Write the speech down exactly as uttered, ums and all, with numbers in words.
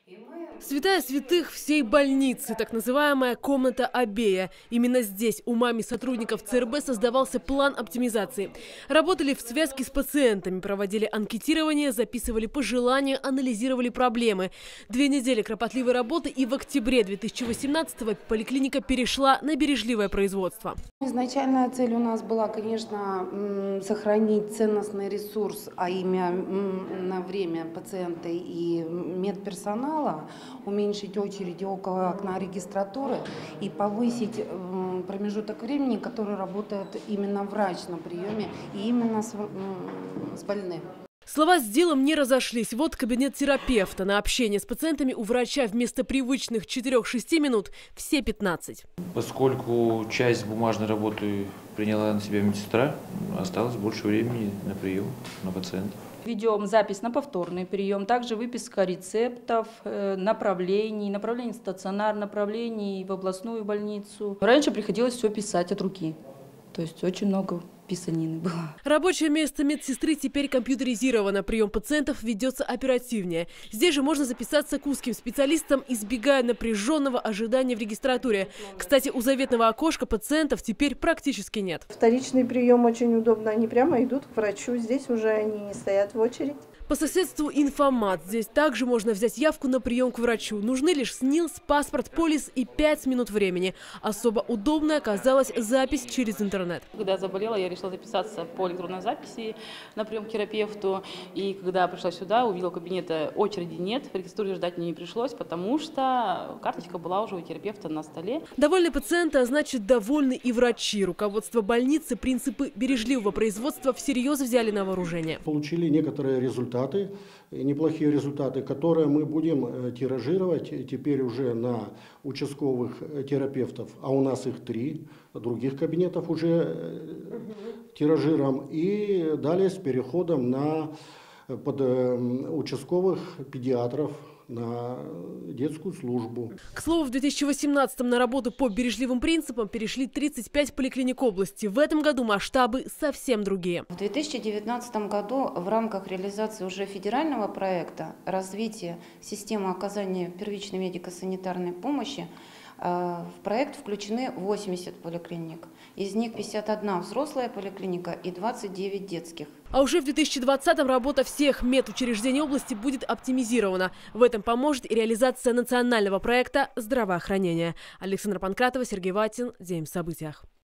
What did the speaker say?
Святая святых всей больницы, так называемая комната Абея. Именно здесь умами сотрудников ЦРБ создавался план оптимизации. Работали в связке с пациентами, проводили анкетирование, записывали пожелания, анализировали проблемы. Две недели кропотливой работы, и в октябре две тысячи восемнадцатого поликлиника перешла на бережливое производство. Изначальная цель у нас была, конечно, сохранить ценностный ресурс, а именно время пациента и медперсонала, уменьшить очереди около окна регистратуры и повысить промежуток времени, который работает именно врач на приеме и именно с, с больным. Слова с делом не разошлись. Вот кабинет терапевта. На общение с пациентами у врача вместо привычных четырёх-шести минут все пятнадцать. Поскольку часть бумажной работы приняла на себя медсестра, осталось больше времени на прием, на пациентов. Ведем запись на повторный прием, также выписка рецептов, направлений, направлений в стационар, направлений в областную больницу. Раньше приходилось все писать от руки, то есть очень много писанины было. Рабочее место медсестры теперь компьютеризировано. Прием пациентов ведется оперативнее. Здесь же можно записаться к узким специалистам, избегая напряженного ожидания в регистратуре. Кстати, у заветного окошка пациентов теперь практически нет. Вторичный прием очень удобно. Они прямо идут к врачу. Здесь уже они не стоят в очередь. По соседству инфомат. Здесь также можно взять явку на прием к врачу. Нужны лишь СНИЛС, паспорт, полис и пять минут времени. Особо удобной оказалась запись через интернет. Когда я заболела, я решила записаться по электронной записи на прием к терапевту. И когда пришла сюда, увидела кабинета, очереди нет, в регистратуре ждать мне не пришлось, потому что карточка была уже у терапевта на столе. Довольны пациенты, а значит довольны и врачи. Руководство больницы принципы бережливого производства всерьез взяли на вооружение. Получили некоторые результаты. Неплохие результаты, которые мы будем тиражировать теперь уже на участковых терапевтов, а у нас их три, других кабинетов уже тиражируем, и далее с переходом на под участковых педиатров, на детскую службу. К слову, в две тысячи восемнадцатом на работу по бережливым принципам перешли тридцать пять поликлиник области. В этом году масштабы совсем другие. В две тысячи девятнадцатом году в рамках реализации уже федерального проекта развития системы оказания первичной медико-санитарной помощи в проект включены восемьдесят поликлиник. Из них пятьдесят одна взрослая поликлиника и двадцать девять детских. А уже в две тысячи двадцатом работа всех медучреждений области будет оптимизирована. В этом поможет и реализация национального проекта здравоохранения. Александра Панкратова, Сергей Ватин. День в событиях.